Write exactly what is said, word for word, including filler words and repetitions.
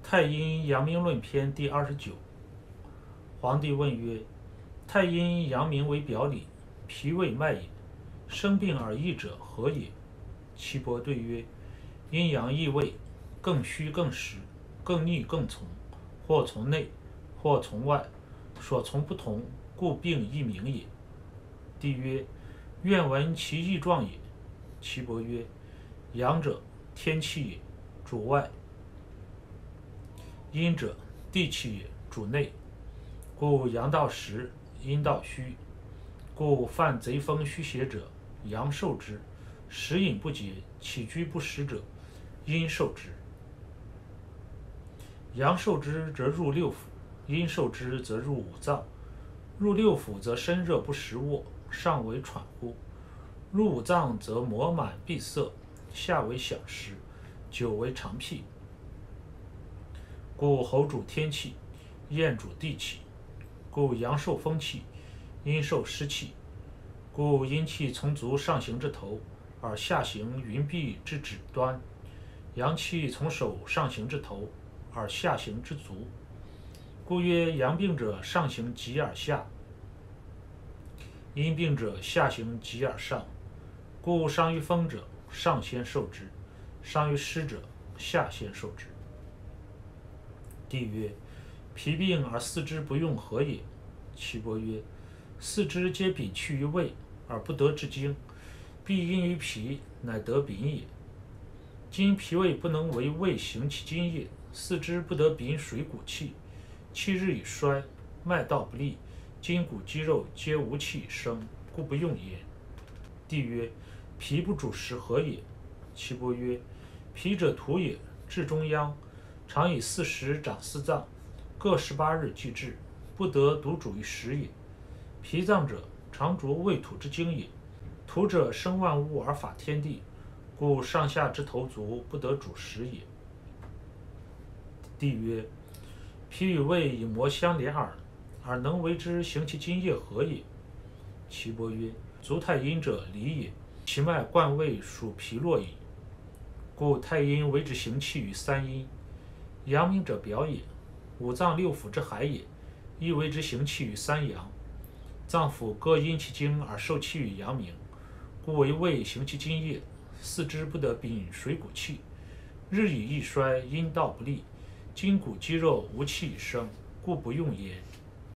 太阴阳明论篇第二十九。皇帝问曰：太阴阳明为表里，脾胃脉也。生病而易者何也？岐伯对曰：阴阳异位，更虚更实，更逆更从，或从内，或从外，所从不同，故病亦明也。帝曰：愿闻其异状也。岐伯曰：阳者，天气也，主外；阴者，地气也，主内。故阳道实，阴道虚。故犯贼风虚邪者，阳受之；食饮不节，起居不实者，阴受之。阳受之则入六腑，阴受之则入五脏。入六腑则身热不时卧，上为喘呼；入五脏则膜满闭塞，下为响实，久为长辟。故喉主天气，咽主地气。故阳受风气，阴受湿气。故阴气从足上行至头，而下行云臂至指端；阳气从手上行至头，而下行至足。故曰：阳病者上行疾而下，阴病者下行疾而上。故伤于风者，上先受之；伤于湿者，下先受之。帝曰：脾病而四肢不用，何也？岐伯曰：四肢皆禀气于胃，而不得之精，必因于脾，乃得禀也。今脾胃不能为胃行其津液，四肢不得禀水谷气，气日以衰，脉道不利，筋骨肌肉皆无气以生，故不用焉。帝曰：脾不主食，何也？岐伯曰：脾者土也，至中央，常以四时长四脏，各十八日既至，不得独主于食也。脾脏者，常着未土之精也。土者生万物而法天地，故上下之头足不得主食也。帝曰：脾与胃以膜相连耳，而能为之行其津液，何也？岐伯曰：足太阴者离也，其脉贯胃属脾络矣。故太阴为之行气于三阴。阳明者表也，五脏六腑之海也，亦为之行气于三阳。脏腑各因其精而受气于阳明，故为胃行其津液，四肢不得禀水谷气，日以益衰，阴道不利，筋骨肌肉无气以生，故不用焉。